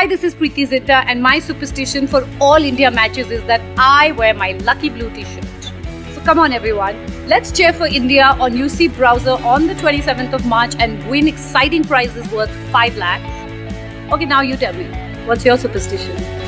Hi, this is Preity Zinta, and my superstition for all India matches is that I wear my lucky blue t-shirt. So come on everyone, let's cheer for India on UC Browser on the 27th of March and win exciting prizes worth 5 lakhs. Okay, now you tell me, what's your superstition?